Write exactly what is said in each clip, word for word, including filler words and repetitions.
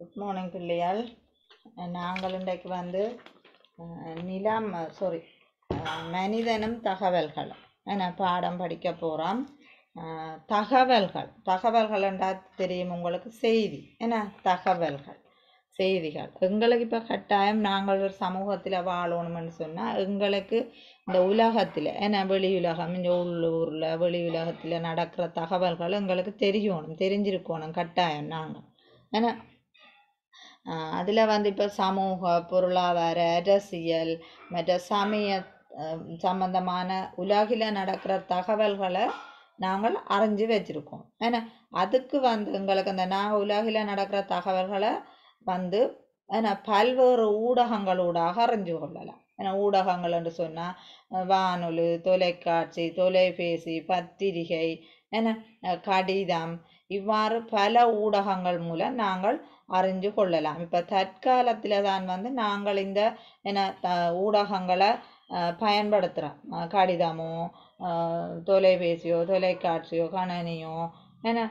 Good morning பிள்ளையால். நாங்கள் இன்றைக்கு வந்து நிலம் சாரி மனிதனும் தகவல்களும் என பாடம் படிக்க போகிறோம். தகவல்கள் தகவல்கள் என்றால் தெரியும் உங்களுக்கு, செய்தி என்ன தகவல்கள் செய்திகள். எங்களுக்கு இப்போ கட்டாயம் நாங்கள் ஒரு சமூகத்தில் வாழணும்னு சொன்னால் எங்களுக்கு இந்த உலகத்தில் ஏன்னா வெளி உலகம் இந்த உள்ளூரில் வெளி உலகத்தில் நடக்கிற தகவல்கள் எங்களுக்கு தெரியணும், தெரிஞ்சிருக்கணும் கட்டாயம். நாங்கள் ஏன்னா அதில் வந்து இப்போ சமூக பொருளாதார அரசியல் மற்ற சமய சம்பந்தமான உலகில் நடக்கிற தகவல்களை நாங்கள் அறிஞ்சு வச்சுருக்கோம். ஏன்னா அதுக்கு வந்து எங்களுக்கு அந்த நான் உலகில் நடக்கிற தகவல்களை வந்து ஏன்னா பல்வேறு ஊடகங்களூடாக அறிஞ்சு கொள்ளலாம். ஏன்னா ஊடகங்கள் என்று சொன்னால் வானொலி, தொலைக்காட்சி, தொலைபேசி, பத்திரிகை, ஏன்னா கடிதம், இவ்வாறு பல ஊடகங்கள் மூலம் நாங்கள் அறிஞ்சு கொள்ளலாம். இப்போ தற்காலத்தில் தான் வந்து நாங்கள் இந்த என்ன த ஊடகங்களை பயன்படுத்துகிறோம். கடிதமோ தொலைபேசியோ தொலைக்காட்சியோ கணனியோ ஏன்னா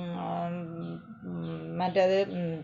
மற்றது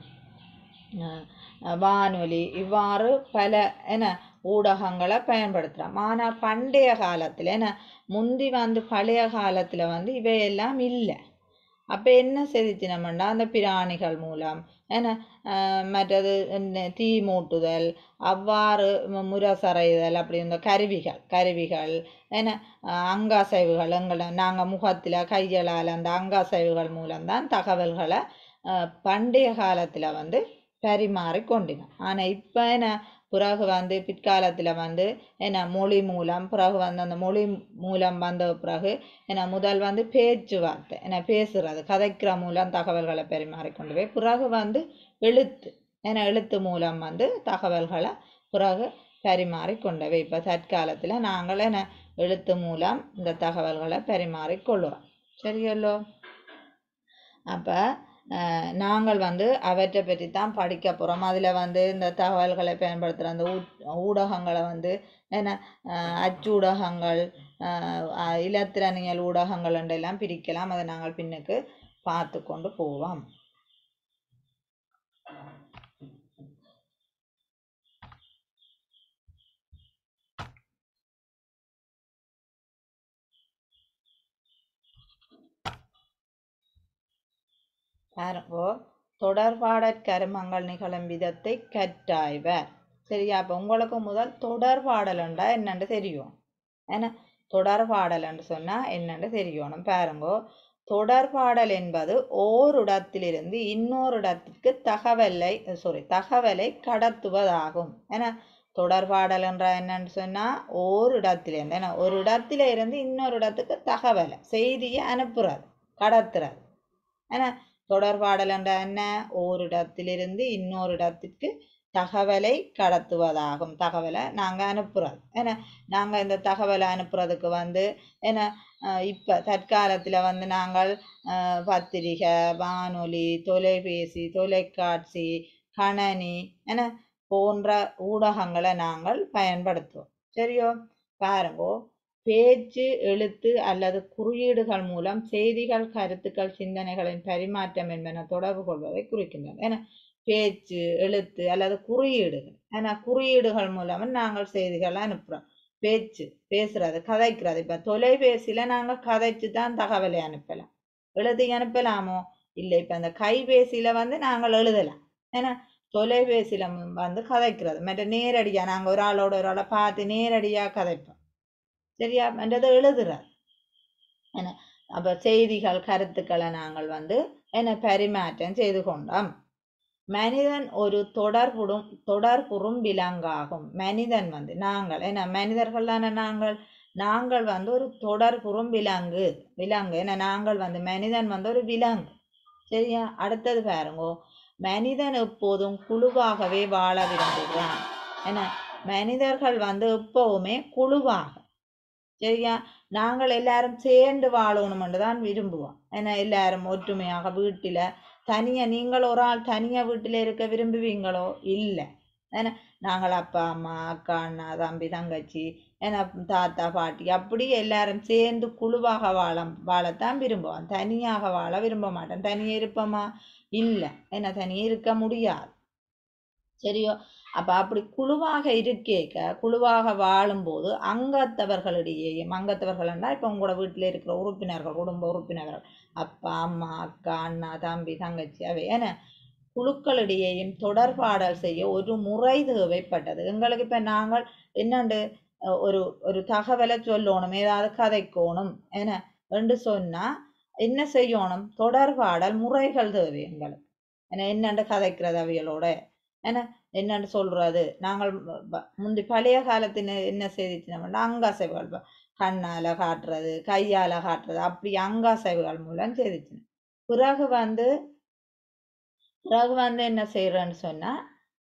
வானொலி, இவ்வாறு பல என்ன ஊடகங்களை பயன்படுத்துகிறோம். ஆனால் பண்டைய காலத்தில் ஏன்னா முந்தி வந்து பழைய காலத்தில் வந்து இவையெல்லாம் இல்லை. அப்போ என்ன செதுத்தினோம்னா அந்த பிராணிகள் மூலம் ஏன்னா மற்றது தீ மூட்டுதல், அவ்வாறு முரசறைதல், அப்படி இந்த கருவிகள் கருவிகள் ஏன்னா அங்காசைவுகள் எங்களை நாங்கள் முகத்தில் கைகளால் அந்த அங்காசைவுகள் மூலம்தான் தகவல்களை பண்டைய காலத்தில் வந்து பரிமாறி கொண்டினோம். ஆனால் இப்போ என்ன பிறகு வந்து பிற்காலத்தில் வந்து என்ன மொழி மூலம் பிறகு வந்து அந்த மொழி மூலம் வந்த பிறகு என்ன முதல் வந்து பேச்சுவார்த்தை என்ன பேசுறது கதைக்கிற மூலம் தகவல்களை பரிமாறி கொண்டு போய் பிறகு வந்து எழுத்து ஏன்னா எழுத்து மூலம் வந்து தகவல்களை பிறகு பரிமாறி கொண்டவை. இப்போ தற்காலத்தில் நாங்கள் என்ன எழுத்து மூலம் இந்த தகவல்களை பரிமாறி கொள்ளுறோம். சரியல்லோ? அப்போ நாங்கள் வந்து அவற்றை பற்றி தான் படிக்க போகிறோம். அதில் வந்து இந்த தகவல்களை பயன்படுத்துகிற அந்த ஊடகங்களை வந்து என்ன அச்சூடகங்கள், இலத்திரனியல் ஊடகங்கள் என்றெல்லாம் பிரிக்கலாம். அதை நாங்கள் பின்னுக்கு பார்த்து கொண்டு போவோம். பாருங்கோ, தொடர்பாடற் கருமங்கள் நிகழும் விதத்தை கற்றாய்வர். சரியா? அப்போ உங்களுக்கு முதல் தொடர்பாடல் என்றா என்னென்று தெரியும். ஏன்னா தொடர்பாடல் என்று சொன்னால் என்னென்று தெரியணும். பாருங்கோ, தொடர்பாடல் என்பது ஓரிடத்திலிருந்து இன்னொரு இடத்திற்கு தகவலை சாரி தகவலை கடத்துவதாகும். ஏன்னா தொடர்பாடல் என்றா என்னன்னு சொன்னால் ஓர் இடத்திலிருந்து ஏன்னா ஒரு இடத்துல இருந்து இன்னொரு இடத்துக்கு தகவலை செய்தியை அனுப்புறது கடத்துறது. ஏன்னா தொடர்பாடல் என்ற என்ன ஓரிடத்திலிருந்து இன்னொரு இடத்திற்கு தகவலை கடத்துவதாகும். தகவலை நாங்கள் அனுப்புறது ஏன்னா நாங்கள் இந்த தகவலை அனுப்புறதுக்கு வந்து ஏன்னா இப்போ தற்காலத்தில் வந்து நாங்கள் பத்திரிகை, வானொலி, தொலைபேசி, தொலைக்காட்சி, கணனி என போன்ற ஊடகங்களை நாங்கள் பயன்படுத்துவோம். சரியோ? பாருங்கோ, பேச்சு, எழுத்து அல்லது குறியீடுகள் மூலம் செய்திகள், கருத்துக்கள், சிந்தனைகளின் பரிமாற்றம் என்பன தொடர்பு கொள்வதை குறிக்கின்றன. ஏன்னா பேச்சு, எழுத்து அல்லது குறியீடுகள் ஏன்னா குறியீடுகள் மூலம் நாங்கள் செய்திகளை அனுப்புகிறோம். பேச்சு பேசுறது கதைக்கிறது. இப்போ தொலைபேசியில் நாங்கள் கதைச்சு தான் தகவலை அனுப்பலாம். எழுதி அனுப்பலாமோ? இல்லை. இப்போ அந்த கைபேசியில் வந்து நாங்கள் எழுதலாம். ஏன்னா தொலைபேசியில் வந்து கதைக்கிறது மற்ற நேரடியாக நாங்கள் ஒரு ஆளோட ஒரு ஆளை பார்த்து நேரடியாக கதைப்போம். சரியா? என்றதை எழுதுறார். என்ன அப்போ செய்திகள், கருத்துக்களை நாங்கள் வந்து என்ன பரிமாற்றம் செய்து கொண்டோம். மனிதன் ஒரு தொடர்புடும் தொடர்புறும் விலங்காகும். மனிதன் வந்து நாங்கள் என்ன மனிதர்கள் தானே நாங்கள் நாங்கள் வந்து ஒரு தொடர்புறும் விலங்கு விலங்கு ஏன்னா நாங்கள் வந்து மனிதன் வந்து ஒரு விலங்கு. சரியா? அடுத்தது பாருங்கோ, மனிதன் எப்போதும் குழுவாகவே வாழ விரும்புகிறான். ஏன்னா மனிதர்கள் வந்து எப்பவுமே குழுவாக சரியா நாங்கள் எல்லாரும் சேர்ந்து வாழணும்னு தான் விரும்புவோம். ஏன்னா எல்லாரும் ஒற்றுமையாக வீட்டில் தனியாக நீங்கள் ஒரு ஆள் தனியாக வீட்டில் இருக்க விரும்புவீங்களோ? இல்லை. ஏன்னா நாங்கள் அப்பா அம்மா அக்கா அண்ணா தம்பி தங்கச்சி ஏன்னா தாத்தா பாட்டி அப்படி எல்லாரும் சேர்ந்து குழுவாக வாழ வாழத்தான் விரும்புவோம். தனியாக வாழ விரும்ப மாட்டோம். தனியே இருப்போமா? இல்லை. ஏன்னா தனியே இருக்க முடியாது. சரியோ? அப்ப அப்படி குழுவாக இருக்கேக்க குழுவாக வாழும்போது அங்கத்தவர்களிடையேயும் அங்கத்தவர்கள்னா இப்போ உங்களோட வீட்டில் இருக்கிற உறுப்பினர்கள் குடும்ப உறுப்பினர்கள் அப்பா அம்மா அக்கா அண்ணா தம்பி தங்கச்சி அவை ஏன்னா குழுக்களிடையேயும் தொடர்பாடல் செய்ய ஒரு முறை தேவைப்பட்டது. எங்களுக்கு இப்ப நாங்கள் என்னண்டு ஒரு ஒரு தகவலை சொல்லணும், ஏதாவது கதைக்கோணும் என என்று சொன்னா என்ன செய்யணும்? தொடர்பாடல் முறைகள் தேவை எங்களுக்கு. ஏன்னா என்னண்டு கதைக்கிறது அவியலோட ஏன்னா என்னன்னு சொல்றது நாங்கள் முந்தி பழைய காலத்தின என்ன செய்திச்சுனோம்னா அங்காசைவுகள் கண்ணால காட்டுறது கையால காட்டுறது அப்படி அங்காசைவுகள் மூலம் செய்திச்சு. பிறகு வந்து பிறகு வந்து என்ன செய்யறேன்னு சொன்னா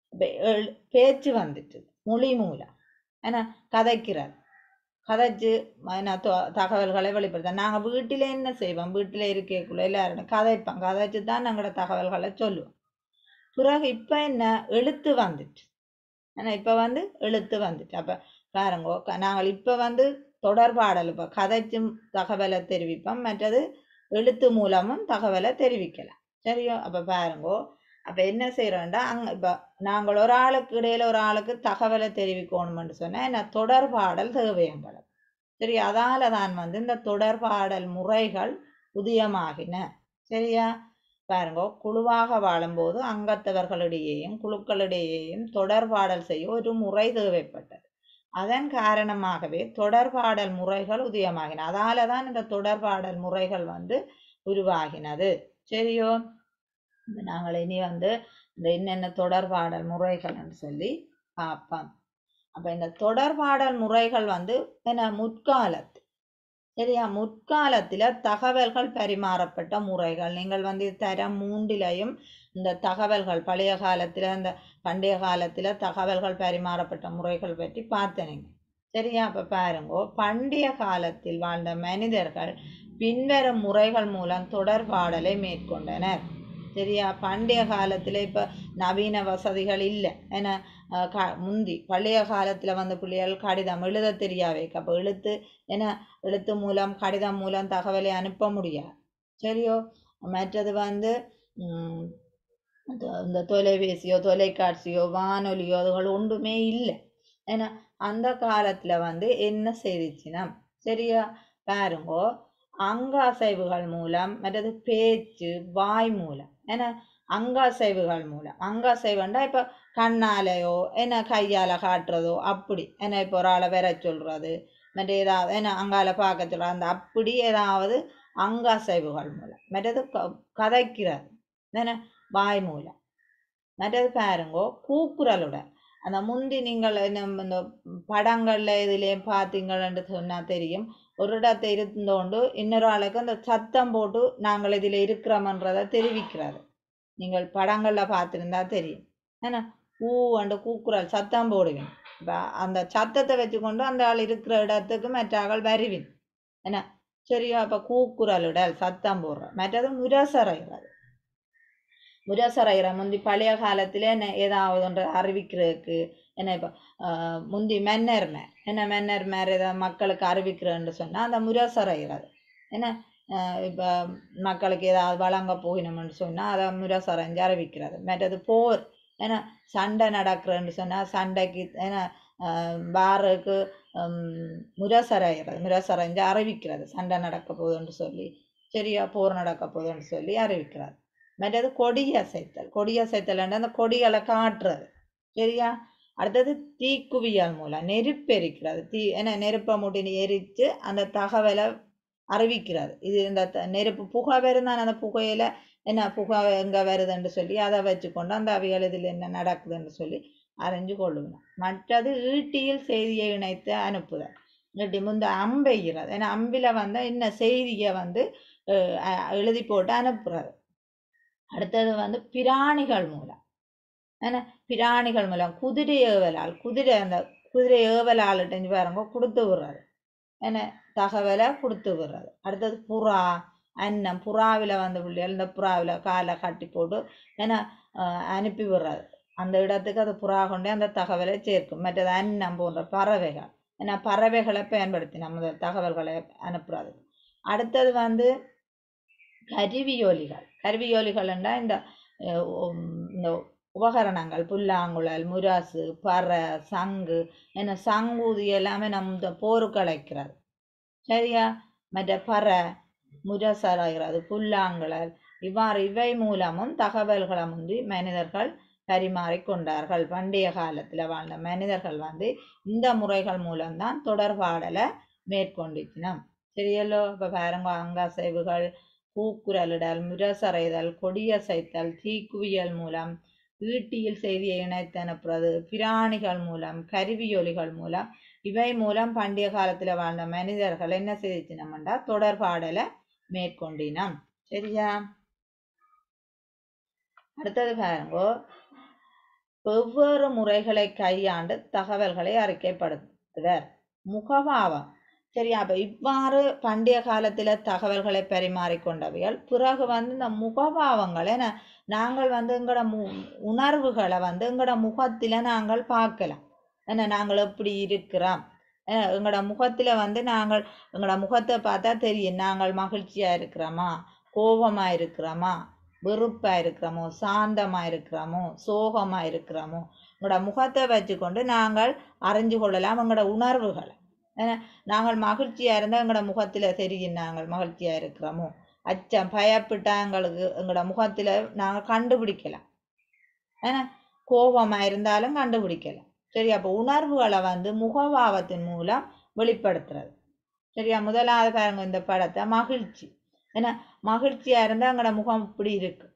பேச்சு வந்துட்டு மொழி மூலம் ஏன்னா கதைக்கிறார் கதைச்சு தகவல்களை வெளிப்படுத்த நாங்கள் வீட்டில என்ன செய்வோம்? வீட்டில இருக்கக்குள்ள எல்லாரும் கதைப்போம். கதைச்சு தான் நாங்களோட தகவல்களை சொல்லுவோம். பிறகு இப்ப என்ன எழுத்து வந்துட்டு ஏன்னா இப்ப வந்து எழுத்து வந்துட்டு அப்ப பாருங்கோ நாங்கள் இப்ப வந்து தொடர்பாடல் இப்ப கதைச்சும் தகவலை தெரிவிப்போம். மற்றது எழுத்து மூலமும் தகவலை தெரிவிக்கலாம். சரியோ? அப்ப பாருங்கோ அப்ப என்ன செய்யறோம்டா அங்க இப்ப நாங்கள் ஒரு ஆளுக்கு இடையில ஒரு ஆளுக்கு தகவலை தெரிவிக்கணும்னு சொன்னா என்ன தொடர்பாடல் தேவையங்களுக்கு. சரி, அதால தான் வந்து இந்த தொடர்பாடல் முறைகள் உதயமாகின. சரியா? பாருங்க குழுவாக வாழும்போது அங்கத்தவர்களிடையேயும் குழுக்களிடையேயும் தொடர்பாடல் செய்ய ஒரு முறை தேவைப்பட்டது. அதன் காரணமாகவே தொடர்பாடல் முறைகள் உதயமாகின. அதால தான் இந்த தொடர்பாடல் முறைகள் வந்து உருவாகினது. சரியோ? நாங்கள் இனி வந்து இந்த என்னென்ன தொடர்பாடல் முறைகள் சொல்லி பார்ப்போம். அப்ப இந்த தொடர்பாடல் முறைகள் வந்து என்ன முற்காலத்து சரியா முற்காலத்துல தகவல்கள் பரிமாறப்பட்ட முறைகள். நீங்கள் வந்து தரம் மூன்றிலையும் இந்த தகவல்கள் பழைய காலத்துல இந்த பண்டைய காலத்துல தகவல்கள் பரிமாறப்பட்ட முறைகள் பற்றி பார்த்தனீங்க. சரியா? அப்ப பாருங்கோ பண்டைய காலத்தில் வாழ்ந்த மனிதர்கள் பின்வரும் முறைகள் மூலம் தொடர்பாடலை மேற்கொண்டனர். சரியா? பண்டைய காலத்துல இப்ப நவீன வசதிகள் இல்லை. ஏன்னா முந்தி பழைய காலத்துல வந்து பிள்ளைகள் கடிதம் எழுத தெரியாவே அப்ப எழுத்து ஏன்னா எழுத்து மூலம் கடிதம் மூலம் தகவலை அனுப்ப முடியாது. சரியோ? மற்றது வந்து உம் இந்த தொலைபேசியோ தொலைக்காட்சியோ வானொலியோ அதுகள் ஒன்றுமே இல்லை. ஏன்னா அந்த காலத்துல வந்து என்ன செய்திச்சுன்னா சரியா பாருங்கோ அங்காசைவுகள் மூலம் மற்றது பேச்சு வாய் மூலம் ஏன்னா அங்காசைவுகள் மூலம் அங்காசைவுண்டா இப்ப கண்ணாலையோ என்ன கையால காட்டுறதோ அப்படி ஏன்னா இப்போ ஒரு ஆளை வர சொல்றது மற்ற ஏதாவது ஏன்னா அங்கால பார்க்க சொல்ற அந்த அப்படி ஏதாவது அங்காசைவுகள் மூலம் மற்றது கதைக்கிறது ஏன்னா வாய் மூலம். மற்றது பாருங்கோ கூக்குரலுடன் அந்த முந்தி நீங்கள் இந்த படங்கள்ல இதுலேயும் பார்த்தீங்கன்னு சொன்னா தெரியும். ஒரு இடத்தை இருந்தோண்டு இன்னொரு ஆளுக்கு அந்த சத்தம் போட்டு நாங்கள் இதில் இருக்கிறோம்ன்றதை தெரிவிக்கிறது. நீங்கள் படங்கள்ல பார்த்துருந்தா தெரியும். ஏன்னா ஊ அண்டு கூக்குரல் சத்தம் போடுவேன். அந்த சத்தத்தை வச்சுக்கொண்டு அந்த ஆள் இருக்கிற இடத்துக்கு மற்ற ஆள் வருவேன். என்ன சரியா? அப்ப கூக்குரலுடல் சத்தம் போடுற மற்றது முரசறைகிறது. முரசறைகிற முந்தி பழைய காலத்துல என்ன ஏதாவது ஒன்று அறிவிக்கிறதுக்கு என்ன இப்போ முந்தி மன்னர்மை என்ன மன்னர்மார் ஏதாவது மக்களுக்கு அறிவிக்கிறேன்னு சொன்னா அந்த முரசறைகிறது. என்ன இப்போ மக்களுக்கு ஏதாவது வழங்க போகணும்னு சொன்னா அதை முரசறைஞ்சு அறிவிக்கிறது. மற்றது போர் ஏன்னா சண்டை நடக்கிறேன்னு சொன்னா சண்டைக்கு ஏன்னா பாருக்கு முரசறைகிறது முரசறைஞ்சு அறிவிக்கிறது சண்டை நடக்க போகுதுன்னு சொல்லி. சரியா? போர் நடக்க போகுதுன்னு சொல்லி அறிவிக்கிறது. மற்றது கொடியசைத்தல் கொடியசைத்தல் அந்த கொடிகளை காட்டுறது. சரியா? அடுத்தது தீக்குவியல் மூலம் நெருப்பெரிக்கிறது. தீ ஏன்னா நெருப்பை மூட்டி எரித்து அந்த தகவலை அறிவிக்கிறது. இது இந்த நெருப்பு புகை வருந்தான் அந்த புகையில என்ன புகை எங்க வருதுன்னு சொல்லி அதை வச்சுக்கொண்டு அந்த அவியல் இதில் என்ன நடக்குதுன்னு சொல்லி அறிஞ்சு கொள்ளுவேன். மற்றது ஈட்டியில் செய்தியை இணைத்து அனுப்புதல். ஈட்டி முந்த அம்பெய்கிறது. ஏன்னா அம்பில வந்து என்ன செய்தியை வந்து எழுதி போட்டு அனுப்புறது. அடுத்தது வந்து பிராணிகள் மூலம் ஏன்னா பிராணிகள் மூலம் குதிரை ஏவலால் குதிரை அந்த குதிரை ஏவலாள்கிட்ட பாருங்க கொடுத்து விடுறது. ஏன்னா தகவலை கொடுத்து விடுறது. அடுத்தது புறா அன்னம் புறாவில் வந்து பிள்ளைகள் இந்த புறாவில் காலை கட்டி போட்டு ஏன்னா அனுப்பி விடுறது. அந்த இடத்துக்கு அது புறா கொண்டே அந்த தகவலை சேர்க்கும். மற்றது அன்னம் போன்ற பறவைகள், ஏன்னா பறவைகளை பயன்படுத்தி நம்ம தகவல்களை அனுப்புறது. அடுத்தது வந்து கருவியொலிகள். கருவியொலிகள் என்றால் இந்த இந்த உபகரணங்கள், புல்லாங்குழல், முராசு, பறை, சங்கு, என்ன சங்கூதி எல்லாமே நம்ம போருக்கு அழைக்கிறது. சரியா? மற்ற பறை, முரசறைகிறது, புல்லாங்குழல், இவ்வாறு இவை மூலமும் தகவல்களை முந்தி மனிதர்கள் பரிமாறிக்கொண்டார்கள். பண்டைய காலத்தில் வாழ்ந்த மனிதர்கள் வந்து இந்த முறைகள் மூலம்தான் தொடர்பாடலை மேற்கொண்டிருக்கணும். சரியல்லோ? இப்போ பாருங்க, அங்கசைவுகள், பூக்குரலிடல், முரசறைதல், கொடியசைத்தல், தீக்குவியல் மூலம், ஈட்டியில் செய்தியை இணைத்து அனுப்புறது, பிராணிகள் மூலம், கருவியொலிகள் மூலம், இவை மூலம் பண்டைய காலத்துல வாழ்ந்த மனிதர்கள் என்ன செய்தினோம்டா தொடர்பாடலை மேற்கொண்டினம். சரியா? அடுத்தது பாருங்க, வெவ்வேறு முறைகளை கையாண்டு தகவல்களை அறிக்கைப்படுத்துவர். முகபாவம். சரியா? அப்ப இவ்வாறு பண்டைய காலத்துல தகவல்களை பரிமாறிக்கொண்டவைகள் பிறகு வந்து இந்த முகபாவங்களை நாங்கள் வந்து எங்களோட மு உணர்வுகளை வந்து எங்களோட முகத்துல நாங்கள் பார்க்கலாம். ஏன்னா நாங்கள் எப்படி இருக்கிறோம், எங்களோட முகத்துல வந்து நாங்கள் எங்களோட முகத்தை பார்த்தா தெரியும் நாங்கள் மகிழ்ச்சியா இருக்கிறோமா, கோபமா இருக்கிறோமா, வெறுப்பா இருக்கிறோமோ, சாந்தமா இருக்கிறோமோ, சோகமா இருக்கிறோமோ, எங்களோட முகத்தை வச்சுக்கொண்டு நாங்கள் அறிஞ்சு கொள்ளலாம் எங்களோட உணர்வுகளை. ஏன்னா நாங்கள் மகிழ்ச்சியா இருந்தால் எங்களோட முகத்துல தெரியும் நாங்கள் மகிழ்ச்சியா இருக்கிறோமோ, அச்சம் பயப்பட்டா எங்களுக்கு எங்களோட முகத்துல நாங்கள் கண்டுபிடிக்கலாம். ஏன்னா கோபமா இருந்தாலும் கண்டுபிடிக்கலாம். சரி, அப்போ உணர்வுகளை வந்து முகபாவத்தின் மூலம் வெளிப்படுத்துறது. சரியா? முதலாவது பாருங்க இந்த படத்தை, மகிழ்ச்சி. ஏன்னா மகிழ்ச்சியா இருந்தா எங்களோட முகம் இப்படி இருக்கு.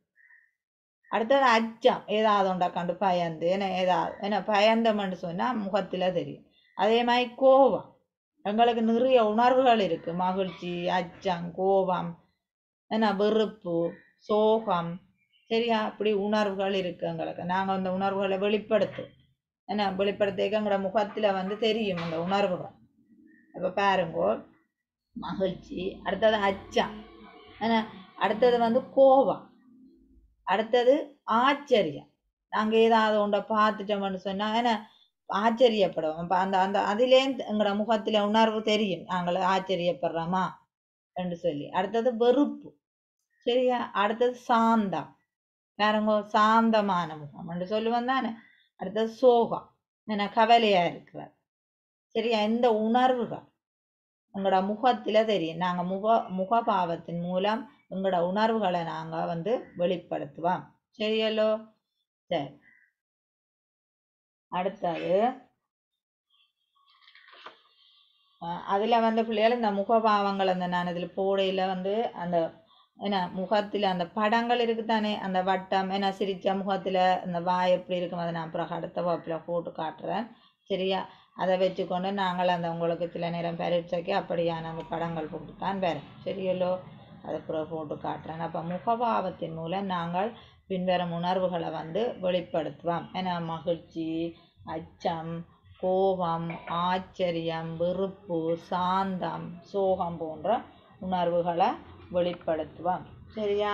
அடுத்தது அச்சம், ஏதாவது ஒன்றா கண்டு பயந்து, ஏன்னா ஏதாவது ஏன்னா பயந்தோம்னு சொன்னா முகத்துல தெரியும். அதே மாதிரி கோபம், எங்களுக்கு நிறைய உணர்வுகள் இருக்கு, மகிழ்ச்சி, அச்சம், கோபம், ஏன்னா வெறுப்பு, சோகம். சரியா? அப்படி உணர்வுகள் இருக்கு எங்களுக்கு. நாங்கள் அந்த உணர்வுகளை வெளிப்படுத்து ஏன்னா வெளிப்படுத்த எங்களோட முகத்துல வந்து தெரியும் அந்த உணர்வுகள். அப்ப பாருங்கோ, மகிழ்ச்சி, அடுத்தது அச்சம், ஏன்னா அடுத்தது வந்து கோபம், அடுத்தது ஆச்சரியம். நாங்க ஏதாவது ஒன்றை பார்த்துட்டோம்னு சொன்னா ஏன்னா ஆச்சரியப்படுவோம். அந்த அந்த அதிலே எங்களோட முகத்துல உணர்வு தெரியும் நாங்கள் ஆச்சரியப்படுறோமா என்று சொல்லி. அடுத்தது வெறுப்பு. சரியா? அடுத்தது சாந்தம், பாருங்க சாந்தமான முகம் என்று சொல்லுவோம் தானே. அடுத்தது சோகம், ஏன்னா கவலையா இருக்கிறார். சரியா? இந்த உணர்வுகள் எங்களோட முகத்துல தெரியும். நாங்க முக முகபாவத்தின் மூலம் எங்களோட உணர்வுகளை நாங்க வந்து வெளிப்படுத்துவோம். சரியல்லோ? சரி, அடுத்தது அதுல வந்து பிள்ளைகள் இந்த முகபாவங்கள் அந்த நான் இதுல போடையில வந்து அந்த என்ன முகத்துல அந்த படங்கள் இருக்குதானே, அந்த வட்டம், ஏன்னா சிரிச்ச முகத்துல அந்த வாய் எப்படி இருக்கும், அதை நான் அப்புறம் அடுத்த வகுப்புல போட்டு காட்டுறேன். சரியா? அதை வச்சுக்கொண்டு நாங்கள் அந்த உங்களுக்கு சில நேரம் பரீட்சைக்கு அப்படியான அந்த படங்கள் போட்டுத்தான் வரும். சரியல்லோ? அதை அப்புறம் போட்டு காட்டுறேன். அப்போ முகபாவத்தின் மூலம் நாங்கள் பின்வரும் உணர்வுகளை வந்து வெளிப்படுத்துவோம். ஏன்னா மகிழ்ச்சி, அச்சம், கோபம், ஆச்சரியம், வெறுப்பு, சாந்தம், சோகம் போன்ற உணர்வுகளை வெளிப்படுத்துவோம். சரியா?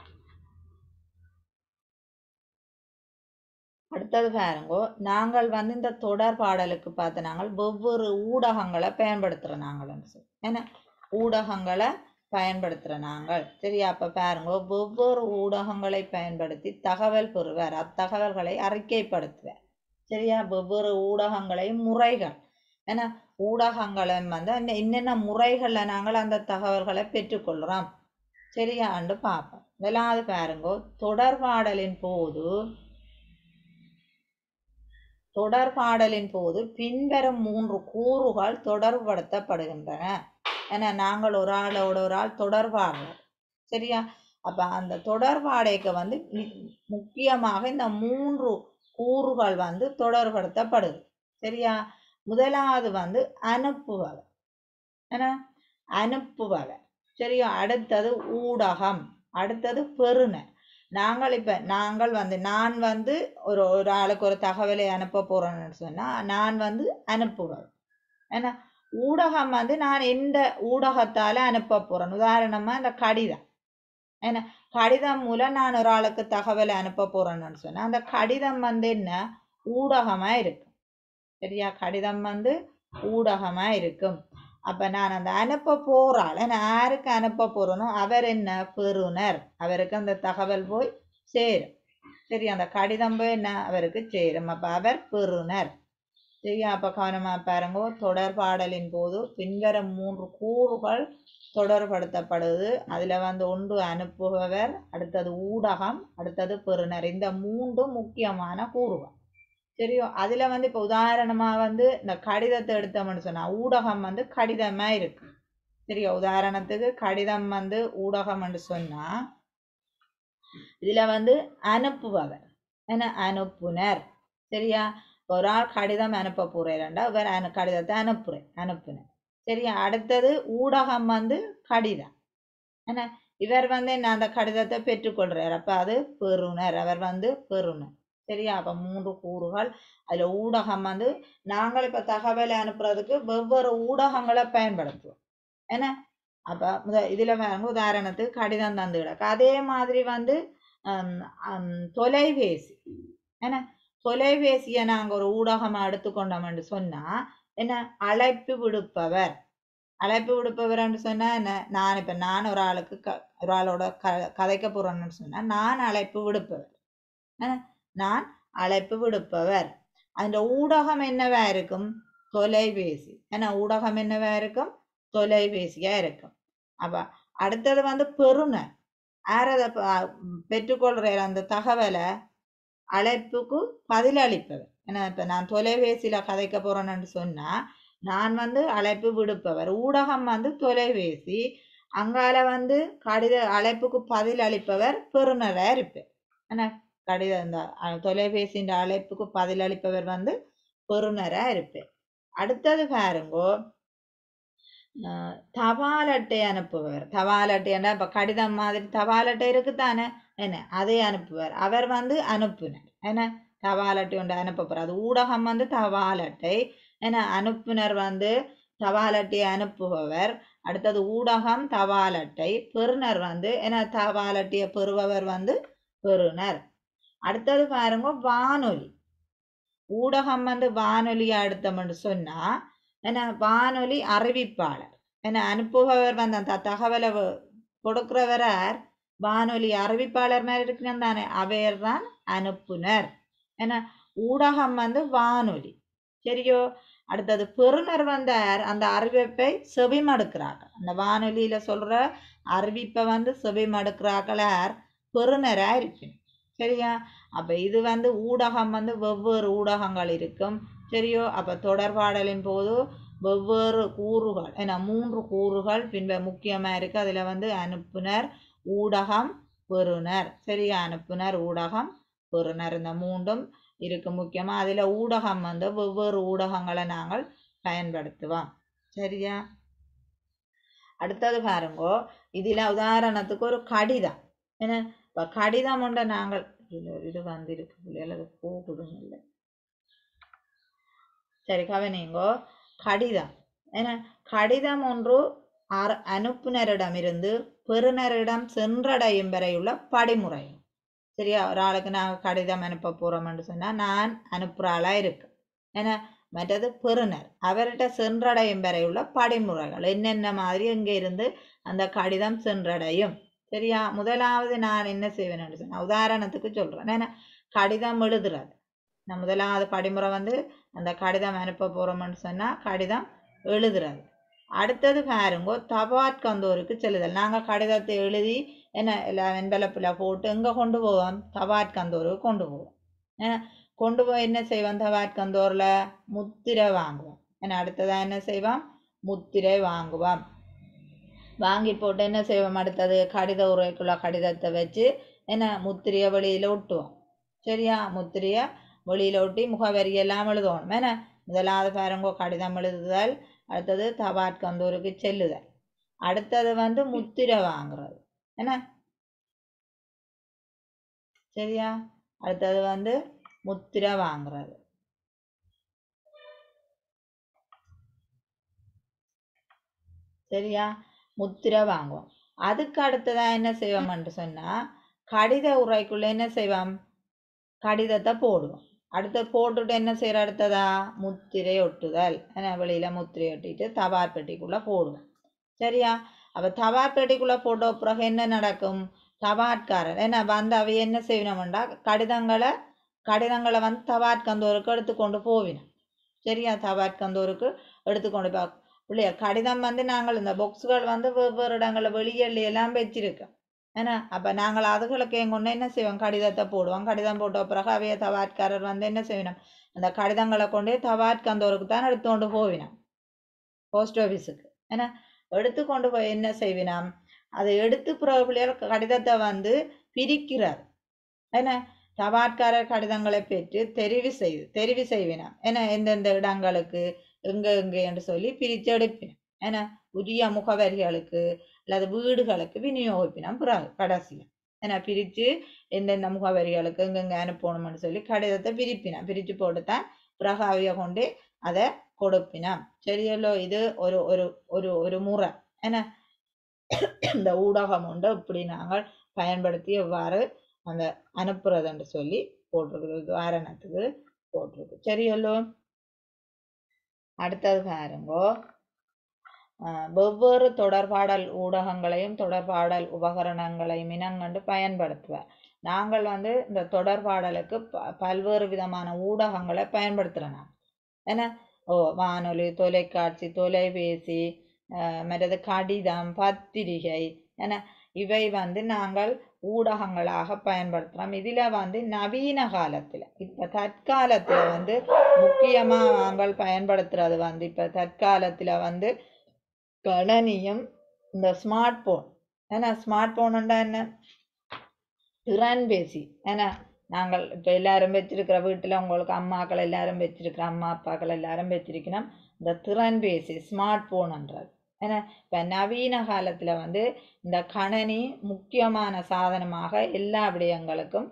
அடுத்தது பாருங்கோ, நாங்கள் வந்து இந்த தொடர்பாடலுக்கு பார்த்து நாங்கள் வெவ்வேறு ஊடகங்களை பயன்படுத்துகிற நாங்கள் ஏன்னா ஊடகங்களை பயன்படுத்துகிற நாங்கள். சரியா? அப்போ பாருங்கோ, வெவ்வேறு ஊடகங்களை பயன்படுத்தி தகவல் பெறுவார், அத்தகவல்களை அறிக்கைப்படுத்துவார். சரியா? வெவ்வேறு ஊடகங்களை முறைகள், ஏன்னா ஊடகங்களும் வந்து என்னென்ன முறைகள்ல நாங்கள் அந்த தகவல்களை பெற்றுக்கொள்கிறோம். சரியாண்டு பார்ப்போம். முதலாவது பாருங்கோ, தொடர்பாடலின் போது தொடர்பாடலின் போது பின்வரும் மூன்று கூறுகள் தொடர்புபடுத்தப்படுகின்றன. ஏன்னா நாங்கள் ஒரு ஆளோட ஒரு ஆள் தொடர்பாடுறோம். சரியா? அப்ப அந்த தொடர்பாடைக்கு வந்து முக்கியமாக இந்த மூன்று கூறுகள் வந்து தொடர்படுத்தப்படுது. சரியா? முதலாவது வந்து அனுப்புவது, ஏன்னா அனுப்புவது. சரியா? அடுத்தது ஊடகம், அடுத்தது பெறுநர். நாங்கள் இப்ப நாங்கள் வந்து நான் வந்து ஒரு ஒரு ஆளுக்கு ஒரு தகவலை அனுப்ப போறேன்னு சொன்னா நான் வந்து அனுப்புவேன். ஏன்னா ஊடகம் வந்து நான் எந்த ஊடகத்தால அனுப்ப போறேன். உதாரணமா இந்த கடிதம், ஏன்னா கடிதம் மூலம் நான் ஒரு ஆளுக்கு தகவலை அனுப்ப போறேன்னு சொன்னேன். அந்த கடிதம் வந்து என்ன ஊடகமா இருக்கும். சரியா? கடிதம் வந்து ஊடகமா இருக்கும். அப்ப நான் அந்த அனுப்ப போறாள், நான் யாருக்கு அனுப்ப போறேனோ அவர் என்ன பெறுநர். அவருக்கு அந்த தகவல் போய் சேரும். சரி, அந்த கடிதம் போய் என்ன அவருக்கு சேரும். அப்ப அவர் பெறுநர். சரியா? அப்ப கவனமா பாருங்க. தொடர்பாடலின் போது பின்வரும் மூன்று கூறுகள் தொடர்படுத்தப்படுது. அதுல வந்து ஒன்று அனுப்புபவர், அடுத்தது ஊடகம், அடுத்தது பெறுநர். இந்த மூன்று முக்கியமான கூறுகள். சரியோ? அதுல வந்து இப்ப உதாரணமா வந்து இந்த கடிதத்தை எடுத்தோம்னு சொன்னா ஊடகம் வந்து கடிதமா இருக்கு. சரியா? உதாரணத்துக்கு கடிதம் வந்து ஊடகம் என்று சொன்னா இதுல வந்து அனுப்புபவர் என்ன அனுப்புனர். சரியா? ஒரு ஆள் கடிதம் அனுப்ப போறேன்டா இவர் அனு கடிதத்தை அனுப்புறேன் அனுப்புனர். சரியா? அடுத்தது ஊடகம் வந்து கடிதம் என்ன இவர் வந்து என்ன அந்த கடிதத்தை பெற்றுக்கொள்றார். அப்ப அது பெறுநர். அவர் வந்து பெறுநர். சரியா? அப்ப மூன்று கூறுகள். அதுல ஊடகம் வந்து நாங்கள் இப்ப தகவலை அனுப்புறதுக்கு வெவ்வேறு ஊடகங்களை பயன்படுத்துவோம். என்ன அப்ப முத இதுல பாருங்க, உதாரணத்துக்கு கடிதம் தந்து கிடக்கு. அதே மாதிரி வந்து ஹம், ஹம், தொலைபேசி என்ன தொலைபேசியை நாங்க ஒரு ஊடகமா எடுத்துக்கொண்டோம்னு சொன்னா என்ன அழைப்பு விடுப்பவர். அழைப்பு விடுப்பவர்ன்னு சொன்னா என்ன நான் இப்ப நான் ஒரு ஆளுக்கு க ஒரு ஆளோட க கதைக்க போறேன்னு சொன்னா நான் அழைப்பு விடுப்பவர். அஹ், நான் அழைப்பு விடுப்பவர். அந்த ஊடகம் என்னவா இருக்கும்? தொலைபேசி. ஏன்னா ஊடகம் என்னவா இருக்கும்? தொலைபேசியா இருக்கும். அப்ப அடுத்தது வந்து பெறுநர். யாரத பெற்றுக்கொள்ற அந்த தகவலை அழைப்புக்கு பதிலளிப்பவர். ஏன்னா இப்ப நான் தொலைபேசியில கதைக்க போறேன்னு சொன்னா நான் வந்து அழைப்பு விடுப்பவர். ஊடகம் வந்து தொலைபேசி. அங்கால வந்து கடித அழைப்புக்கு பதில் அளிப்பவர் பெறுநரா இருப்பேன். ஏன்னா கடித இந்த தொலைபேசியின் அழைப்புக்கு பதில் அளிப்பவர் வந்து பெறுநரா இருப்பேன். அடுத்தது பாருங்கோ, தபால் அட்டை அனுப்புவர். தபால் அட்டைன்னா இப்ப கடிதம் மாதிரி தபால் அட்டை இருக்குத்தானே என்ன அதை அனுப்புவார். அவர் வந்து அனுப்புனர். என்ன தபால் அட்டை ஒன்று அனுப்ப போறார். அது ஊடகம் வந்து தபால் அட்டை. ஏன்னா அனுப்புனர் வந்து தபால் அட்டையை அனுப்புபவர். அடுத்தது ஊடகம் தபால் அட்டை. பெறுநர் வந்து ஏன்னா தபால் அட்டையை பெறுபவர் வந்து பெறுநர். அடுத்தது பாருங்க வானொலி. ஊடகம் வந்து வானொலியா எடுத்தோம்னு சொன்னா என்ன வானொலி அறிவிப்பாளர். என்ன அனுப்புபவர் வந்து அந்த தகவலை கொடுக்கிறவரார் வானொலி அறிவிப்பாளர் மாதிரி இருக்கணும் தானே, அவர் தான் அனுப்புனர். ஏன்னா ஊடகம் வந்து வானொலி. சரியோ? அடுத்தது பெறுநர் வந்தார் அந்த அறிவிப்பை செவிமடுக்கிறாங்க. அந்த வானொலியில சொல்ற அறிவிப்பை வந்து செவிமடுக்கிறார்களார் பெறுநரா இருக்கணும். சரியா? அப்ப இது வந்து ஊடகம் வந்து வெவ்வேறு ஊடகங்கள் இருக்கும். சரியோ? அப்ப தொடர்பாடலின் போது வெவ்வேறு கூறுகள் ஏன்னா மூன்று கூறுகள் பின்ப முக்கியமா இருக்கு. அதுல வந்து அனுப்புனர், ஊடகம், பெறுநர். சரியா? அனுப்புனர், ஊடகம், பெறுநர் இந்த மூன்றும் இருக்கு முக்கியமா. அதுல ஊடகம் வந்து வெவ்வேறு ஊடகங்களை நாங்கள் பயன்படுத்துவோம். சரியா? அடுத்தது பாருங்கோ, இதுல உதாரணத்துக்கு ஒரு கடிதம். என்ன இப்ப கடிதம் ஒன்றை நாங்கள் இது வந்திருக்கு பிள்ளைகள் அது போகுதுங்க இல்லை. சரி கவனிங்கோ, கடிதம் ஏன்னா கடிதம் ஒன்று அனுப்புனரிடமிருந்து பெறுநரிடம் சென்றடையும் வரையுள்ள படிமுறை. சரியா? ஒரு ஆளுக்கு நாங்கள் கடிதம் அனுப்ப போறோம்னு சொன்னா நான் அனுப்புற ஆளா இருக்கு. ஏன்னா மற்றது பெறுநர் அவர்கிட்ட சென்றடையும் வரையுள்ள படிமுறைகள் என்னென்ன மாதிரி இங்க இருந்து அந்த கடிதம் சென்றடையும். சரியா? முதலாவது நான் என்ன செய்வேன்னு சொன்னா உதாரணத்துக்கு சொல்றேன். ஏன்னா கடிதம் எழுதுறது நான் முதலாவது படிமுறை வந்து அந்த கடிதம் அனுப்ப போறோம்னு சொன்னா கடிதம் எழுதுறது. அடுத்தது பாருங்கோ தபாட்கந்தோருக்கு செல்லுதல். நாங்கள் கடிதத்தை எழுதி என்ன எல்லாம் என்வெலப்பில் போட்டு எங்கே கொண்டு போவோம்? தபாட்கந்தோருக்கு கொண்டு போவோம். ஏன்னா கொண்டு போய் என்ன செய்வோம்? தபாட்கந்தோரில் முத்திரை வாங்குவோம். ஏன்னா அடுத்ததாக என்ன செய்வோம்? முத்திரை வாங்குவோம். வாங்கி போட்டு என்ன செய்வோம்? அடுத்தது கடித உரைக்குள்ள கடிதத்தை வச்சு என்ன முத்திரையை வெளியில் ஒட்டுவோம். சரியா? முத்திரையை வெளியில் ஒட்டி முகவரி எல்லாம் எழுதுவோம். ஏன்னா முதலாவது பாருங்கோ கடிதம் எழுதுதல், அடுத்தது தபாட்கந்தோருக்கு செல்லுதல், அடுத்தது வந்து முத்திரை வாங்குறது. என்ன சரியா? அடுத்தது வந்து முத்திரை வாங்குறது. சரியா? முத்திரை வாங்குவோம். அதுக்கு அடுத்ததான் என்ன செய்வோம்னு சொன்னா கடித உரைக்குள்ள என்ன செய்வோம், கடிதத்தை போடுவோம். அடுத்து போட்டுட்டு என்ன செய்யற, அடுத்ததா முத்திரை ஒட்டுதல். ஏன்னா வெளியில முத்திரை ஒட்டிட்டு தபால் பெட்டிக்குள்ள போடுவோம். சரியா? அப்ப தபால் பெட்டிக்குள்ள போட்ட பிறகு என்ன நடக்கும், தபாட்காரர் என்ன வந்து அவை என்ன செய்யணும்டா கடிதங்களை கடிதங்களை வந்து தபாட்கந்தோருக்கு எடுத்துக்கொண்டு போவினோம். சரியா? தபாட்கந்தோருக்கு எடுத்துக்கொண்டு போ பிள்ளையார் கடிதம் வந்து நாங்கள் இந்த பாக்ஸுகள் வந்து வெவ்வேறு இடங்களில் வெளியில் எல்லாம் வச்சிருக்கோம். ஏன்னா அப்ப நாங்கள் அதுகளுக்கு எங்கொண்டு என்ன செய்வோம், கடிதத்தை போடுவோம். கடிதம் போட்ட பிறகு அவைய தபாட்காரர் வந்து என்ன செய்யணும், அந்த கடிதங்களை கொண்டே தபாட்கந்தோருக்கு தான் எடுத்துக்கொண்டு போவினோம், போஸ்ட் ஆஃபீஸுக்கு. ஏன்னா எடுத்துக்கொண்டு போய் என்ன செய்வினோம், அதை எடுத்து பிறகு பிள்ளையார் கடிதத்தை வந்து பிரிக்கிறார். ஏன்னா தபாட்காரர் கடிதங்களை பெற்று தெரிவு செய்து தெரிவு செய்வினோம். ஏன்னா எந்தெந்த இடங்களுக்கு எங்க எங்க என்று சொல்லி பிரித்து எடுப்பினோம். ஏன்னா உரிய முகவரிகளுக்கு அல்லது வீடுகளுக்கு விநியோகிப்பினோம். பிறகு கடைசியில் ஏன்னா பிரித்து எந்தெந்த முகவரிகளுக்கு எங்கெங்க அனுப்பணும்னு சொல்லி கடிதத்தை பிரிப்பினோம். பிரித்து போட்டுத்தான் பிறகு அவைய கொண்டு அதை கொடுப்பினோம். சரியல்லோ? இது ஒரு ஒரு ஒரு ஒரு முறை. ஏன்னா இந்த ஊடகம் உண்டு இப்படி நாங்கள் பயன்படுத்தி எவ்வாறு அந்த அனுப்புறதுன்னு சொல்லி போட்டிருக்கு, உதாரணத்துக்கு போட்டிருக்கு. சரியல்லோ? அடுத்தது பாருங்கோ, வெவ்வேறு தொடர்பாடல் ஊடகங்களையும் தொடர்பாடல் உபகரணங்களையும் இனங்கண்டு பயன்படுத்துவார். நாங்கள் வந்து இந்த தொடர்பாடலுக்கு ப பல்வேறு விதமான ஊடகங்களை பயன்படுத்துகிறோம். ஏன்னா ஓ வானொலி, தொலைக்காட்சி, தொலைபேசி, மற்றது கடிதம், பத்திரிகை, ஏன்னா இவை வந்து நாங்கள் ஊடகங்களாக பயன்படுத்துகிறோம். இதில் வந்து நவீன காலத்தில் இப்போ தற்காலத்தில் வந்து முக்கியமாக நாங்கள் பயன்படுத்துறது வந்து இப்போ தற்காலத்தில் வந்து கணனியும் இந்த ஸ்மார்ட் போன். ஏன்னா ஸ்மார்ட் போனுண்டா என்ன, திறன்பேசி. ஏன்னா நாங்கள் இப்போ எல்லாரும் வச்சிருக்கிற வீட்டில் உங்களுக்கு அம்மாக்கள் எல்லாரும் வச்சிருக்கிற அம்மா அப்பாக்கள் எல்லாரும் வச்சிருக்கணும் இந்த திறன்பேசி, ஸ்மார்ட் போன்ன்றது. ஏன்னா இப்போ நவீன காலத்தில் வந்து இந்த கணனி முக்கியமான சாதனமாக எல்லா விடயங்களுக்கும்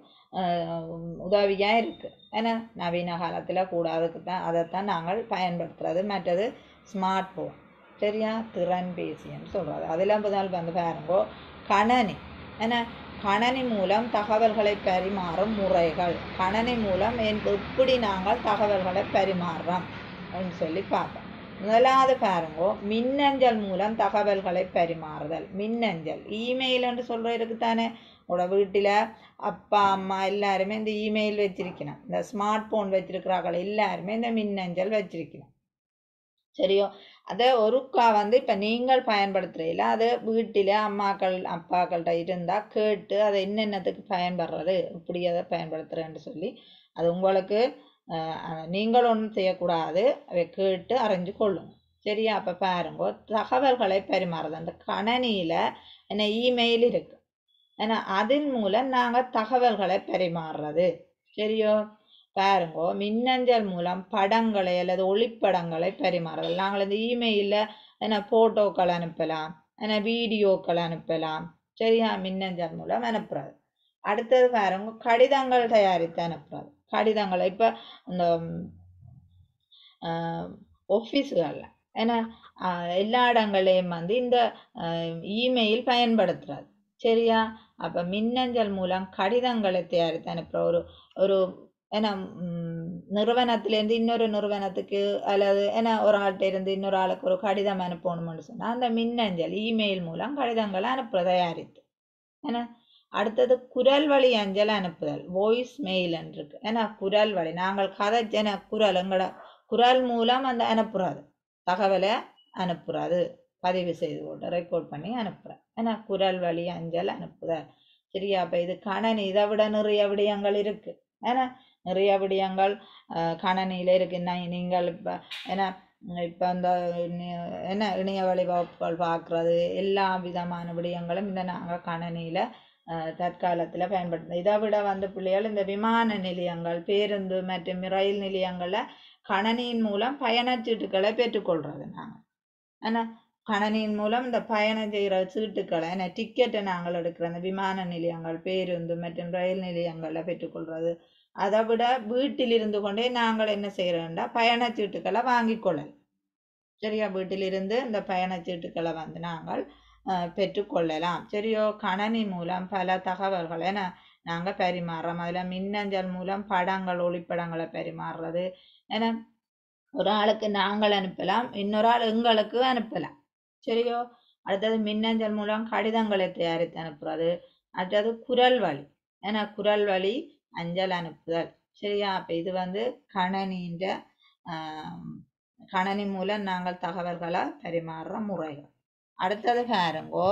உதவியாக இருக்குது. ஏன்னா நவீன காலத்தில் கூட அதுக்கு தான் அதைத்தான் நாங்கள் பயன்படுத்துறது. மற்றது ஸ்மார்ட் போன். சரியா? திறன்பேசின்னு சொல்கிறது. அதில் முதல் வந்து பாருங்கோ கணனி. ஏன்னா கணனி மூலம் தகவல்களை பரிமாறும் முறைகள். கணனி மூலம் எப்படி நாங்கள் தகவல்களை பரிமாறுறோம் அப்படின்னு சொல்லி பார்ப்போம். முதலாவது பாருங்கோ மின்னஞ்சல் மூலம் தகவல்களை பரிமாறுதல். மின்னஞ்சல் இமெயில் என்று சொல்றதுக்கு தானே உங்களோட வீட்டில் அப்பா அம்மா எல்லாருமே இந்த இமெயில் வச்சிருக்கணும். இந்த ஸ்மார்ட் போன் வச்சிருக்கிறார்கள் எல்லாருமே இந்த மின்னஞ்சல் வச்சிருக்கணும். சரியோ? அதை ஒருக்கா வந்து இப்போ நீங்கள் பயன்படுத்துறீங்களா, அது வீட்டில் அம்மாக்கள் அப்பாக்கள்கிட்ட இருந்தால் கேட்டு அதை என்னென்னத்துக்கு பயன்படுறது இப்படி அதை பயன்படுத்துகிறேன்னு சொல்லி அது உங்களுக்கு நீங்கள் ஒன்றும் செய்யக்கூடாது, அதை கேட்டு அறிஞ்சு கொள்ளுங்க. சரியா? அப்போ பாருங்க தகவல்களை பரிமாறுறது. அந்த கணனியில் என்ன இமெயில் இருக்கு, ஏன்னா அதன் மூலம் நாங்கள் தகவல்களை பரிமாறுறது. சரியோ? பாருங்கோ மின்னஞ்சல் மூலம் படங்களை அல்லது ஒளிப்படங்களை பரிமாறுதல். நாங்கள் இந்த இமெயிலில் என்ன ஃபோட்டோக்கள் அனுப்பலாம், என்ன வீடியோக்கள் அனுப்பலாம். சரியா? மின்னஞ்சல் மூலம் அனுப்புறது. அடுத்தது பாருங்க கடிதங்கள் தயாரித்து அனுப்புறது. கடிதங்களை இப்போ இந்த ஆஃபீஸுகளில் ஏன்னா எல்லா இடங்களையும் வந்து இந்த இமெயில் பயன்படுத்துறது. சரியா? அப்போ மின்னஞ்சல் மூலம் கடிதங்களை தயாரித்து அனுப்புகிற ஒரு ஒரு ஏன்னா நிறுவனத்திலேருந்து இன்னொரு நிறுவனத்துக்கு அல்லது ஏன்னா ஒரு ஆள்கிட்ட இருந்து இன்னொரு ஆளுக்கு ஒரு கடிதம் அனுப்பணும்னு சொன்னால் அந்த மின்னஞ்சல் இமெயில் மூலம் கடிதங்களை அனுப்புற தயாரித்து. ஏன்னா அடுத்தது குரல் வழி அஞ்சல் அனுப்புதல், வாய்ஸ் மெயில் இருக்கு. ஏன்னா குரல் வழி நாங்கள் கதை ஏன்னா குரல் எங்களோட குரல் மூலம் அந்த அனுப்புறது தகவலை அனுப்புறது, பதிவு செய்து போட்டு ரெக்கார்ட் பண்ணி அனுப்புகிறேன். ஏன்னா குரல் வழி அஞ்சல் அனுப்புதல். சரியா? அப்போ இது கணனி. இதை விட நிறைய விடயங்கள் இருக்கு. ஏன்னா நிறைய விடயங்கள் கணனியில் இருக்கு. நீங்கள் இப்போ ஏன்னா இப்போ அந்த என்ன இணைய வழி வகுப்புகள் பார்க்குறது எல்லா விதமான விடயங்களும் இந்த நாங்கள் கணனியில் தற்காலத்தில் பயன்படுத்துகிறோம். இதை விட வந்து பிள்ளைகள் இந்த விமான நிலையங்கள், பேருந்து மற்றும் ரயில் நிலையங்களில் கணனியின் மூலம் பயணச்சீட்டுக்களை பெற்றுக்கொள்கிறது. நாங்கள் ஆனால் கணனியின் மூலம் இந்த பயணம் செய்கிற சீட்டுக்களை ஏன்னா டிக்கெட்டை நாங்கள் எடுக்கிற அந்த விமான நிலையங்கள், பேருந்து மற்றும் ரயில் நிலையங்களில் பெற்றுக்கொள்வது. அதை விட வீட்டில் இருந்து கொண்டே நாங்கள் என்ன செய்கிறோம்னா பயணச்சீட்டுக்களை வாங்கி கொள்ளலாம். சரியா? வீட்டிலிருந்து இந்த பயணச்சீட்டுக்களை வந்து நாங்கள் பெற்றுக்கொள்ளலாம். சரியோ? கணனி மூலம் பல தகவல்களை நாங்க பரிமாறுறோம். அதுல மின்னஞ்சல் மூலம் படங்கள் ஒளிப்படங்களை பரிமாறுறது. ஏன்னா ஒரு ஆளுக்கு நாங்கள் அனுப்பலாம், இன்னொரு ஆள் எங்களுக்கு அனுப்பலாம். சரியோ? அடுத்தது மின்னஞ்சல் மூலம் கடிதங்களை தயாரித்து அனுப்புறது. அடுத்தது குரல் வழி, ஏன்னா குரல் வழி அஞ்சல் அனுப்புதல். சரியா? அப்ப இது வந்து கணனின்ற கணனி மூலம் நாங்கள் தகவல்களை பரிமாறுற முறைகள். அடுத்தது பாருங்கோ,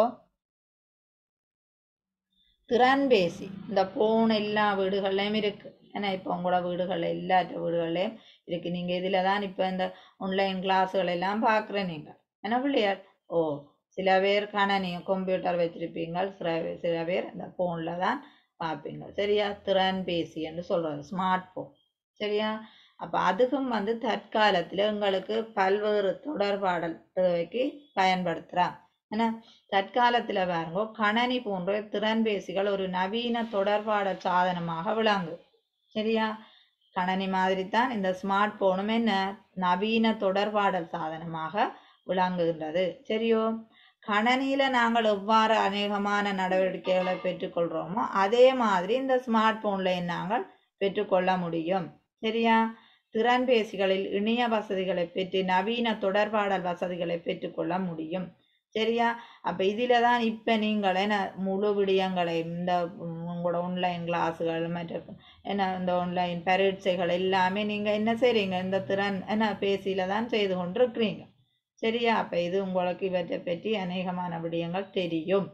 திறன்பேசி. இந்த போன் எல்லா வீடுகள்லையும் இருக்கு. ஏன்னா இப்போ உங்களோட வீடுகள் எல்லாற்ற வீடுகள்லையும் இருக்கு. நீங்க இதுல தான் இப்போ இந்த ஆன்லைன் கிளாஸுகள் எல்லாம் பார்க்குற நீங்க என்ன பிள்ளையார். ஓ, சில பேர் கணனி கம்ப்யூட்டர் வச்சிருப்பீங்க, சில சில பேர் இந்த போன்ல தான் பார்ப்பீங்க. சரியா? திறன்பேசி என்று சொல்றது ஸ்மார்ட் போன். சரியா? அப்ப அதுக்கும் வந்து தற்காலத்துல உங்களுக்கு பல்வேறு தொடர்பாடல் தேவைக்கு பயன்படுத்துறான். ஏன்னா தற்காலத்துல பாருங்க, கணனி போன்ற திறன்பேசிகள் ஒரு நவீன தொடர்பாடல் சாதனமாக விளங்கு. சரியா? கணனி மாதிரி தான் இந்த ஸ்மார்ட் போனும் என்ன நவீன தொடர்பாடல் சாதனமாக விளங்குகின்றது. சரியோ? கணனியில நாங்கள் எவ்வாறு அநேகமான நடவடிக்கைகளை பெற்றுக்கொள்றோமோ அதே மாதிரி இந்த ஸ்மார்ட் போன்ல நாங்கள் பெற்றுக்கொள்ள முடியும். சரியா? திறன்பேசிகளில் இணைய வசதிகளை பெற்று நவீன தொடர்பாடல் வசதிகளை பெற்றுக்கொள்ள முடியும். சரியா? அப்ப இதுல தான் இப்ப நீங்கள் என்ன முழு விடயங்களை இந்த உங்களோட ஆன்லைன் கிளாஸுகள் மற்ற என்ன இந்த ஆன்லைன் பரீட்சைகள் எல்லாமே நீங்க என்ன செய்றீங்க, இந்த திறன் என்ன பேசியில தான் செய்து கொண்டிருக்கிறீங்க. சரியா? அப்ப இது உங்களுக்கு இவற்றை பற்றி அநேகமான விடயங்கள் தெரியும்.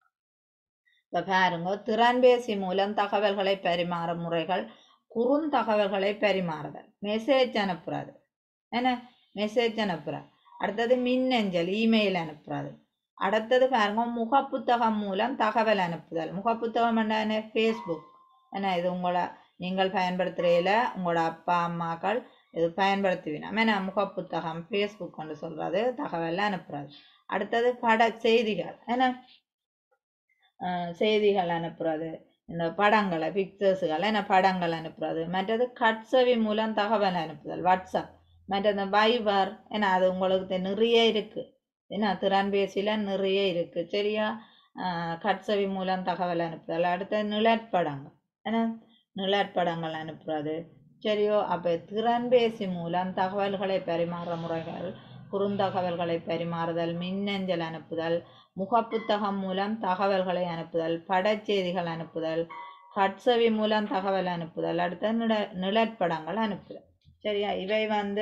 இப்ப பாருங்க, திறன்பேசி மூலம் தகவல்களை பரிமாறும் முறைகள். குறுந்தகவல்களை பரிமாறுதல், மெசேஜ் அனுப்புறது. என்ன மெசேஜ் அனுப்புறது. அடுத்தது மின்னஞ்சல் இமெயில் அனுப்புறது. அடுத்தது பாருங்க, முகப்புத்தகம் மூலம் தகவல் அனுப்புதல். முகப்புத்தகம் என்ன? ஃபேஸ்புக். ஏன்னா இது உங்களை நீங்கள் பயன்படுத்துறையில உங்களோட அப்பா அம்மாக்கள் இது பயன்படுத்துவீங்க. ஏன்னா முகப்புத்தகம் ஃபேஸ்புக் கொண்டு சொல்றது தகவல் அனுப்புறது. அடுத்தது பட செய்திகள். ஏன்னா செய்திகள் அனுப்புறது, இந்த படங்களை பிக்சர்ஸுகள் என்ன படங்கள் அனுப்புறது. மற்றது கட்சவி மூலம் தகவல் அனுப்புதல், வாட்ஸ்அப். மற்றது வைபர். ஏன்னா அது உங்களுக்கு நிறைய இருக்கு. ஏன்னா திறன்பேசியில நிறைய இருக்கு. சரியா? கட்சவி மூலம் தகவல் அனுப்புதல். அடுத்த நிழற்படங்கள். ஏன்னா நிழற்படங்கள் அனுப்புறது. சரியோ? அப்ப திறன்பேசி மூலம் தகவல்களை பரிமாற முறைகள். குறுந்தகவல்களை பரிமாறுதல், மின்னஞ்சல் அனுப்புதல், முகப்புத்தகம் மூலம் தகவல்களை அனுப்புதல், படச்செய்திகள் அனுப்புதல், கட்சவி மூலம் தகவல் அனுப்புதல், அடுத்த நிழ நிழற்படங்கள் அனுப்புதல். சரியா? இவை வந்து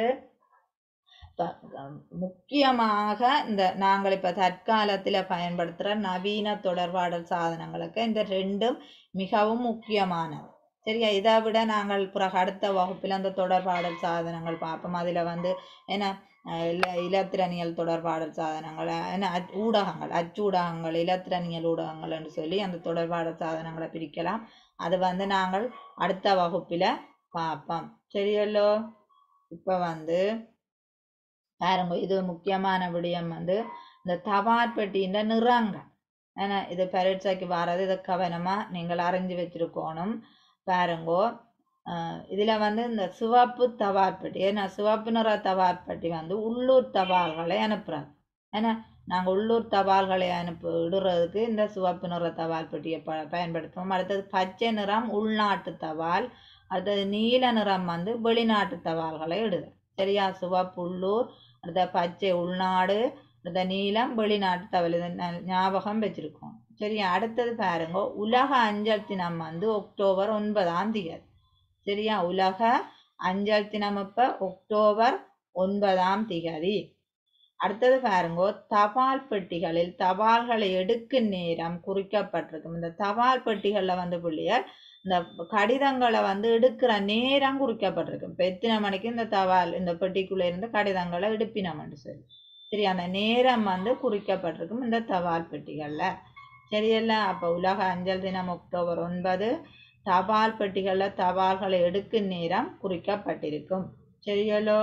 முக்கியமாக இந்த நாங்கள் இப்ப தற்காலத்துல பயன்படுத்துற நவீன தொடர்பாடல் சாதனங்களுக்கு இந்த ரெண்டும் மிகவும் முக்கியமானது. சரியா? இதை விட நாங்கள் பிறகு அடுத்த வகுப்பில் அந்த தொடர்பாடல் சாதனங்கள் பார்ப்போம். அதுல வந்து என்ன இல இலத்திரனியல் தொடர்பாடல் சாதனங்கள், என்ன ஊடகங்கள், அச்சூடகங்கள், இலத்திரனியல் ஊடகங்கள் என்று சொல்லி அந்த தொடர்பாடல் சாதனங்களை பிரிக்கலாம். அது வந்து நாங்கள் அடுத்த வகுப்பில பார்ப்போம். சரியல்லோ? இப்ப வந்து பாருங்க, இது முக்கியமான விடயம் வந்து இந்த தபால் பெட்டியின் நிறங்கள். ஏன்னா இது பரீட்சைக்கு வர்றது, இதை கவனமா நீங்கள் அறிஞ்சு வச்சிருக்கணும். பாருங்கோ, இதுல வந்து இந்த சிவப்பு தபால் பெட்டி, ஏன்னா சிவப்பு நிற தபால் பெட்டி வந்து உள்ளூர் தபால்களை அனுப்புறாங்க. ஏன்னா நாங்கள் உள்ளூர் தபால்களை அனுப்பு இடுறதுக்கு இந்த சிவப்பு நிற தபால் பெட்டியை ப பயன்படுத்துவோம். அடுத்தது பச்சை நிறம் உள்நாட்டு தபால். அடுத்தது நீல நிறம் வந்து வெளிநாட்டு தபால்களை இடுது. சரியா? சிவப்பு உள்ளூர், அடுத்த பச்சை உள்நாடு, அடுத்த நீலம் வெளிநாட்டு தபால். இதை ஞாபகம் வச்சிருக்கோம். சரியா? அடுத்தது பாருங்க, உலக அஞ்சல் தினம் வந்து அக்டோபர் ஒன்பதாம் தேதி. சரியா? உலக அஞ்சல் தினம் இப்ப அக்டோபர் ஒன்பதாம் தேதி. அடுத்தது பாருங்க, தபால் பெட்டிகளில் தபால்களை எடுக்கும் நேரம் குறிக்கப்பட்டிருக்கும். இந்த தபால் பெட்டிகள்ல வந்து பிள்ளைகள் இந்த கடிதங்களை வந்து எடுக்கிற நேரம் குறிக்கப்பட்டிருக்கும். இப்ப எத்தனை மணிக்கு இந்த தபால் இந்த பெட்டிக்குள்ள இருந்து கடிதங்களை எடுப்பினோம்னு சொல்லி. சரி, அந்த நேரம் வந்து குறிக்கப்பட்டிருக்கும் இந்த தபால் பெட்டிகள்ல. சரியல்ல? அப்ப உலக அஞ்சல் தினம் அக்டோபர் ஒன்பது. தபால் பெட்டிகள்ல தபால்களை எடுக்கும் நேரம் குறிக்கப்பட்டிருக்கும். சரியலோ?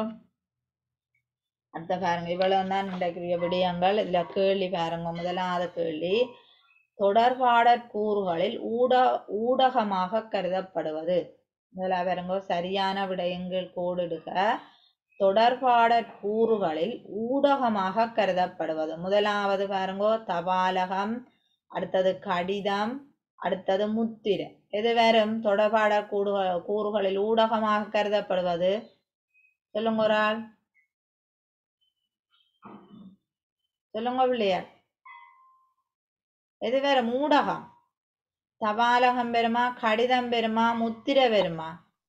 அடுத்த பாருங்க, இவ்வளவுதான் இன்றைய விடயங்கள். இதுல கேள்வி பாருங்க. முதலாவது கேள்வி, தொடர்பாடற் கூறுகளில் ஊட ஊடகமாக கருதப்படுவது. முதலாவது பாருங்க, சரியான விடயங்கள் கோடிடுக. தொடர்பாடற் கூறுகளில் ஊடகமாக கருதப்படுவது. முதலாவது பாருங்கோ தபாலகம், அடுத்தது கடிதம், அடுத்தது முத்திரை. எது வரும் தொடர்பாடற் கூறு கூறுகளில் ஊடகமாக கருதப்படுவது? சொல்லுங்க ஒரு ஆள் சொல்லுங்க பிள்ளையார். எது வரும் ஊடகம்? தபாலகம் பெருமா, கடிதம் பெருமா, முத்திரை பெருமா?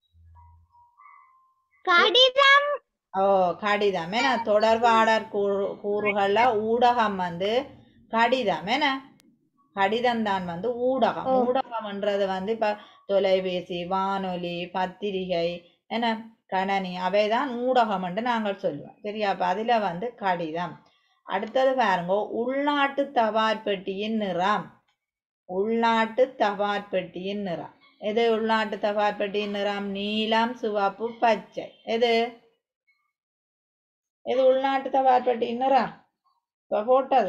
கடிதம். ஓ கடிதம். என்ன தொடர்பாடற் கூறு கூறுகள்ல ஊடகம் வந்து கடிதம். என்ன கடிதம் தான் வந்து ஊடகம். ஊடகம்ன்றது வந்து இப்ப தொலைபேசி, வானொலி, பத்திரிகை, என்ன கணனி, அவைதான் ஊடகம் என்று நாங்கள் சொல்லுவோம். சரியா? அப்ப அதுல வந்து கடிதம். அடுத்தது பாருங்க உள்நாட்டு தபால் பெட்டியின் நிறம். உள்நாட்டு தபால் பெட்டியின் நிறம் எது? உள்நாட்டு தபால் பெட்டியின் நிறம் நீலம், சிவப்பு, பச்சை. எது எது உள்நாட்டு தபால் பெட்டியின் நிறம்? இப்ப போட்டது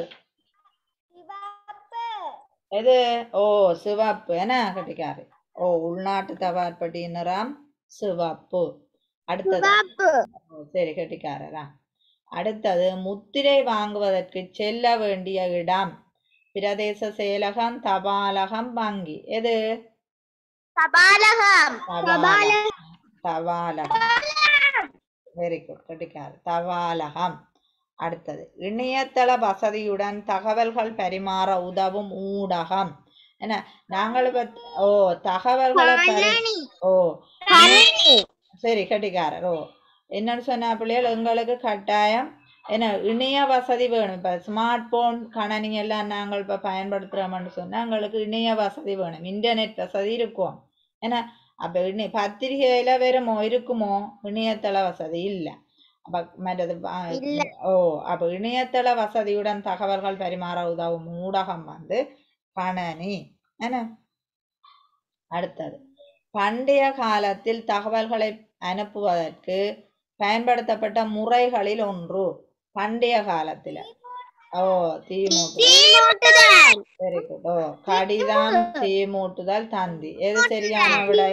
எது? ஓ சிவப்பு. என்ன கட்டிக்காரு? ஓ உள்நாட்டு தபால் பெட்டியின் நிறம் சிவப்பு. அடுத்தது சரி கட்டிக்காரரா. அடுத்தது முத்திரை வாங்குவதற்கு செல்ல வேண்டிய இடம். பிரதேச செயலகம், தபாலகம், வங்கி. எது? தபாலகம். தபாலகம். வெரி குட் கட்டிக்காரு. தபாலகம். அடுத்தது இணையதள வசதியுடன் தகவல்கள் பரிமாற உதவும் ஊடகம். என்ன நாங்கள் ஓ தகவல்களை ஓ சரி கட்டிக்காரர். ஓ என்னன்னு சொன்ன பிள்ளைகள் எங்களுக்கு கட்டாயம் என்ன இணைய வசதி வேணும். இப்ப ஸ்மார்ட் போன் கணனி எல்லாம் நாங்கள் இப்ப பயன்படுத்துறோம்னு சொன்னா எங்களுக்கு இணைய வசதி வேணும், இன்டர்நெட் வசதி இருக்கும். ஏன்னா அப்ப இணை பத்திரிகையில வருமோ இருக்குமோ இணையதள வசதி இல்லை. அப்ப மற்றது ஓ அப்ப இணையதள வசதியுடன் தகவல்கள் பரிமாற உதவும் ஊடகம் வந்து கணனி. என்ன அடுத்தது பண்டைய காலத்தில் தகவல்களை அனுப்புவதற்கு பயன்படுத்தப்பட்ட முறைகளில் ஒன்று. பண்டைய காலத்துல ஓ தீமூட்டுதல். Very good. ஓ கடிதம், தீமூட்டுதல், தந்தி. எது சரியான விடை?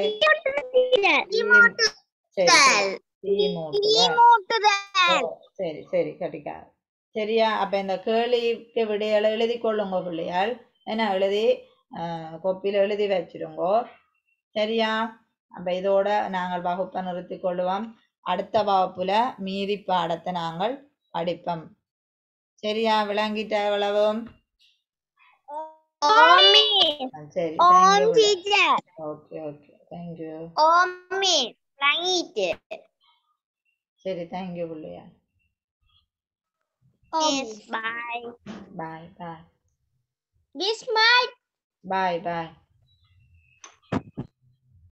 சரி சரி கட்டிக்காரு. சரியா? அப்ப இந்த கேள்விக்கு விடைகளை எழுதி கொள்ளுங்க பிள்ளையால். என்ன எழுதி கொப்பில எழுதி வச்சிருங்கோ. சரியா? அப்ப இதோட நாங்கள் வகுப்பை நிறுத்தி கொள்ளுவோம். அடுத்த வகுப்புல மீதி பாடத்தை நாங்கள் படிப்போம். சரியா? விளங்கிட்ட எவ்வளவும்? சரி ஓகே ஓகே தேங்க்யூ. சரி தேங்க்யூ பிள்ளையா. Yes, bye. Bye bye. Yes, bye. Bye bye.